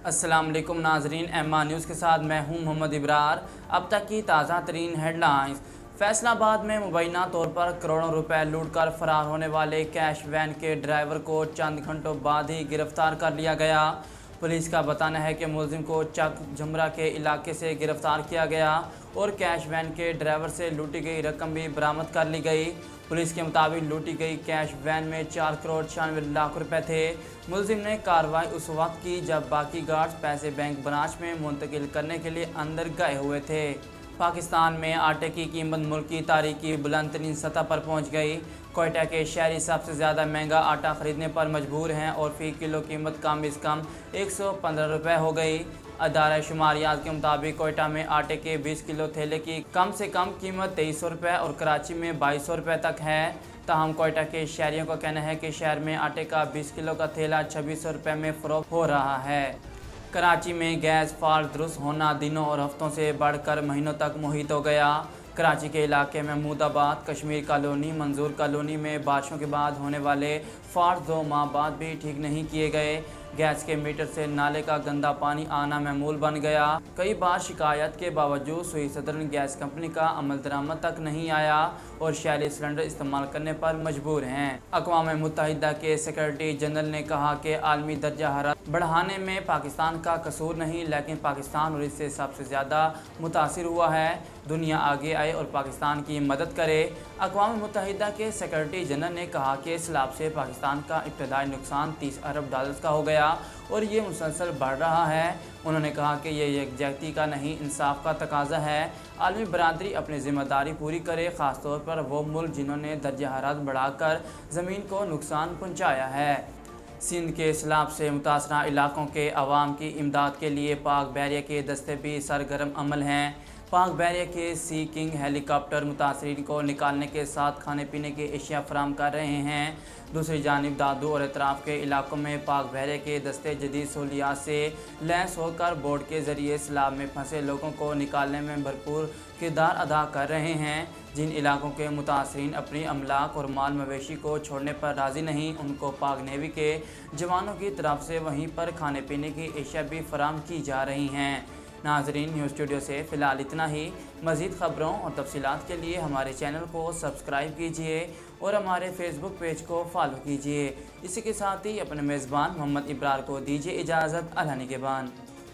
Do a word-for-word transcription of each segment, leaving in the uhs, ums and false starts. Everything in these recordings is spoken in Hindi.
अस्सलाम वालेकुम नाजरीन, एम आर न्यूज़ के साथ मैं हूं मोहम्मद इब्रार। अब तक की ताज़ा तरीन हेडलाइंस। फैसलाबाद में मुबैना तौर पर करोड़ों रुपए लूटकर फरार होने वाले कैश वैन के ड्राइवर को चंद घंटों बाद ही गिरफ्तार कर लिया गया। पुलिस का बताना है कि मुलजिम को चक झमरा के इलाके से गिरफ्तार किया गया और कैश वैन के ड्राइवर से लूटी गई रकम भी बरामद कर ली गई। पुलिस के मुताबिक लूटी गई कैश वैन में चार करोड़ छियानवे लाख रुपए थे। मुलजिम ने कार्रवाई उस वक्त की जब बाकी गार्ड्स पैसे बैंक ब्रांच में मुंतकिल करने के लिए अंदर गए हुए थे। पाकिस्तान में आटे की कीमत मुल्क की तारीख की बुलंद तरीन सतह पर पहुँच गई। कोयटा के शहरी सबसे ज़्यादा महंगा आटा ख़रीदने पर मजबूर हैं और फ़ी किलो कीमत कम अज़ कम एक सौ पंद्रह रुपये हो गई। अदारा शुमारियात के मुताबिक कोयटा में आटे के बीस किलो थैले की कम से कम कीमत तेईस सौ रुपये और कराची में बाईस सौ रुपये तक है। ताहम कोयटा के शहरियों का कहना है कि शहर में आटे का बीस किलो का थैला छब्बीस सौ रुपये में फ़रोख्त हो रहा है। कराची में गैस फॉल्ट दुरुस्त होना दिनों और हफ्तों से बढ़कर महीनों तक मुहित हो गया। कराची के इलाके महमूदाबाद, कश्मीर कॉलोनी, मंजूर कॉलोनी में बारिशों के बाद होने वाले फॉल्ट दो माह बाद भी ठीक नहीं किए गए। गैस के मीटर से नाले का गंदा पानी आना मामूल बन गया। कई बार शिकायत के बावजूद सुई सदरन गैस कंपनी का अमल दरामद तक नहीं आया और शैली सिलेंडर इस्तेमाल करने पर मजबूर हैं। अक़वाम मुत्तहिदा के सेक्रेटरी जनरल ने कहा कि आलमी दर्जा हरारत बढ़ाने में पाकिस्तान का कसूर नहीं, लेकिन पाकिस्तान और इससे सबसे ज़्यादा मुतासिर हुआ है। दुनिया आगे आए और पाकिस्तान की मदद करे। अक़वाम मुत्तहिदा के सेक्रेटरी जनरल ने कहा कि सैलाब से पाकिस्तान का इब्तदाई नुकसान तीस अरब डॉलर का हो गया और ये मुसलसल बढ़ रहा है। उन्होंने कहा कि यह यकजहती का नहीं, इंसाफ का तकाजा है। आलमी बरादरी अपनी जिम्मेदारी पूरी करे, ख़ास तौर पर वो मुल्क जिन्होंने दर्जा हरारत बढ़ाकर ज़मीन को नुकसान पहुँचाया है। सिंध के सैलाब से मुतासरा इलाकों के अवाम की इमदाद के लिए पाक बहरिया के दस्ते भी सरगर्म अमल हैं। पाक बहरिया के सी किंग हेलीकॉप्टर मुतासरीन को निकालने के साथ खाने पीने की अशिया फराम कर रहे हैं। दूसरी जानिब दादू और अतराफ़ के इलाकों में पाक बहरिया के दस्ते जदीद सहूलियात से लैस होकर बोट के ज़रिए सैलाब में फंसे लोगों को निकालने में भरपूर किरदार अदा कर रहे हैं। जिन इलाकों के मुतासरीन अपनी अमलाक और माल मवेशी को छोड़ने पर राज़ी नहीं, उनको पाक नेवी के जवानों की तरफ से वहीं पर खाने पीने की अशिया भी फराम की जा रही हैं। नाजरीन, न्यूज़ स्टूडियो से फ़िलहाल इतना ही। मज़ीद ख़बरों और तफसीलात के लिए हमारे चैनल को सब्सक्राइब कीजिए और हमारे फेसबुक पेज को फॉलो कीजिए। इसी के साथ ही अपने मेज़बान मोहम्मद इब्रार को दीजिए इजाज़त। अल्लाह निगहबान।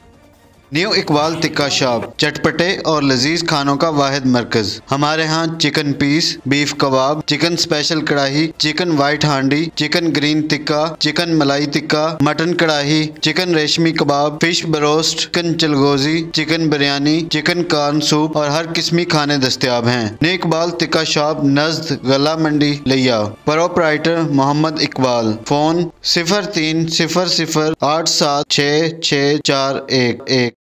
न्यू इकबाल टिक्का शॉप, चटपटे और लजीज खानों का वाहिद मरकज। हमारे यहाँ chicken piece, beef kebab, chicken special karahi, chicken white handi, chicken green tikka, chicken malai tikka, mutton karahi, chicken reshmi kebab, fish broast, chicken चलगोजी, chicken biryani, chicken corn soup और हर किस्मी खाने दस्तयाब हैं। न्यू इकबाल टिक्का शॉप, नज़द गला मंडी, लिया। प्रोपराइटर मोहम्मद इकबाल। फ़ोन सिफर तीन सिफर सिफर आठ सात छः छः चार एक एक।